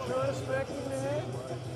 Trying to smack you in the head?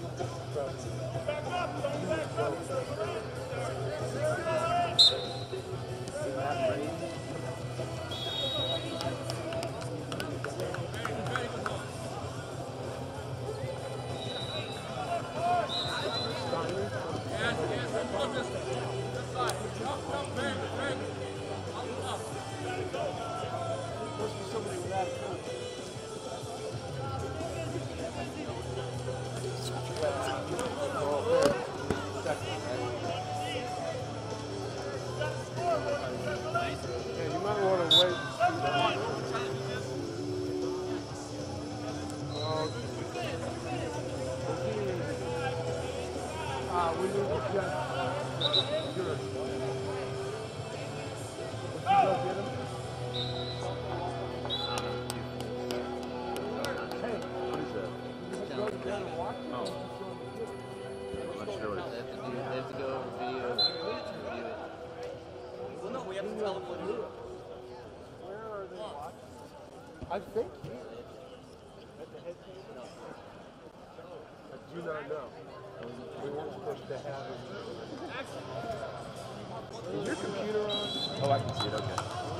I think he is. At the head table? I do not know. We weren't supposed to have it. Is your computer on? Oh, I can see it, okay.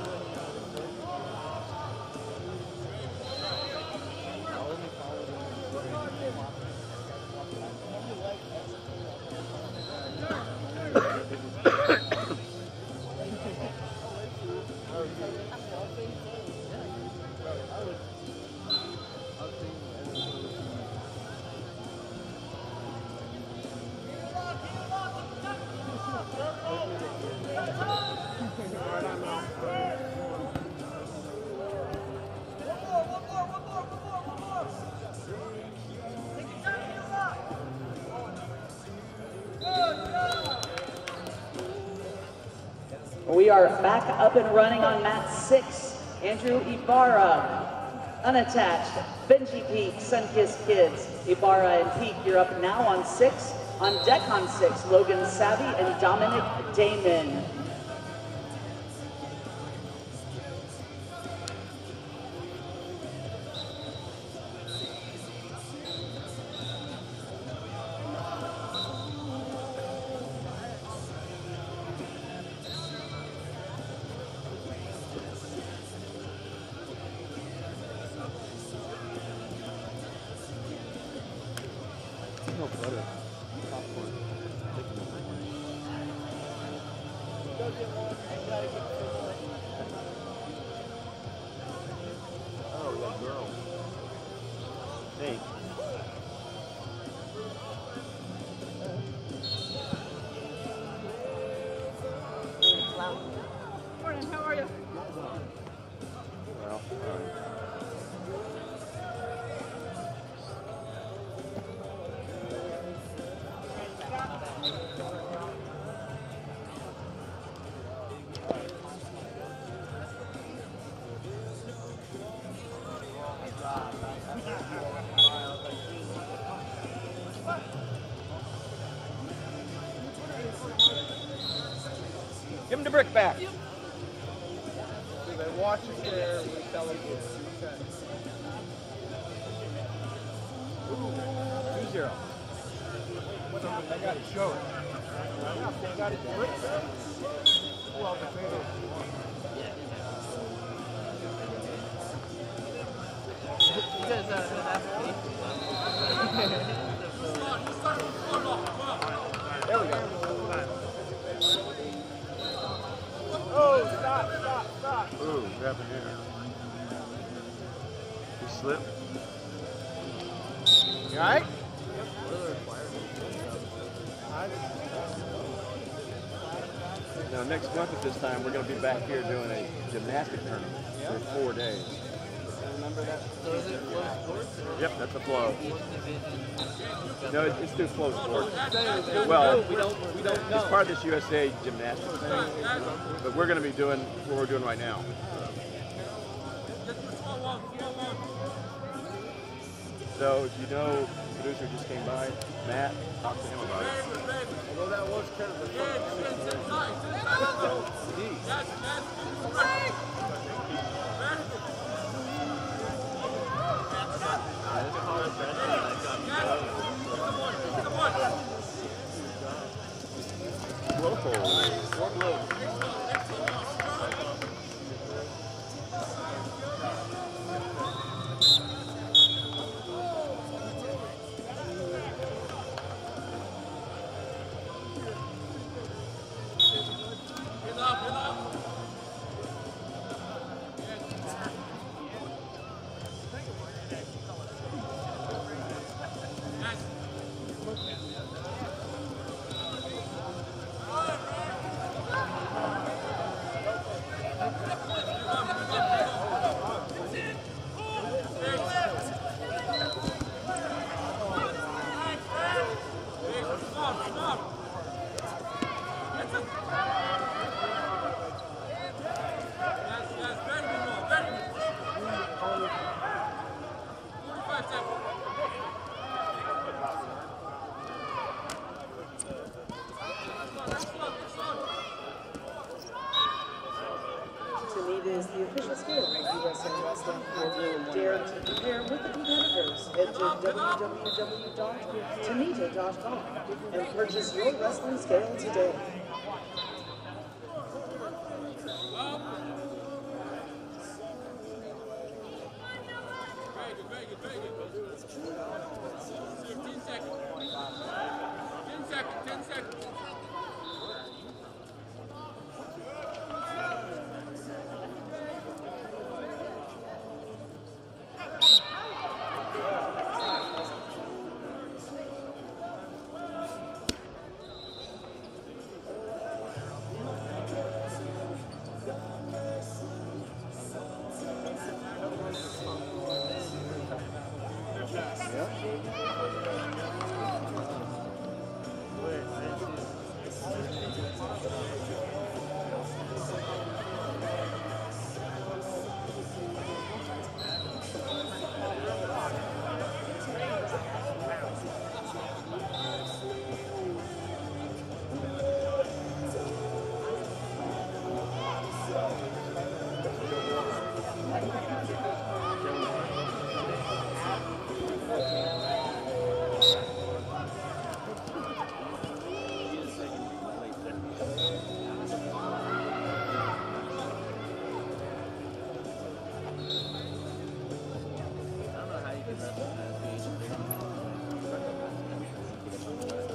We are back up and running on mat 6. Andrew Ibarra, unattached. Benji Peak, Sunkissed Kids. Ibarra and Peak, you're up now on 6. On deck on 6, Logan Savvy and Dominic Damon. Oh, that girl. Hey. Morning, how are you? Well, give him the brick back. So they watch it there, we tell them to. Okay. Ooh, 2-0. They got to show it. They got it brick back. Well, the potatoes. There we go. Oh, stop. Ooh, what happened here? You slipped? You alright? Now, next month at this time, we're going to be back here doing a gymnastic tournament for 4 days. Remember that? So is it flow sports? Yep, that's a flow. No, it's through flow sports. Well, Well, we don't know. it's part of this USA gymnastics thing, but we're going to be doing what we're doing right now. So, if you know, the producer just came by, Matt, talk to him about it. Although that was kind of the Let's call it official scale of USA Wrestling. Dare to compare with the competitors. Head to www.tanita.com and purchase your wrestling scale today.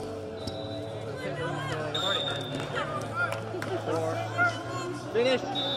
Finish.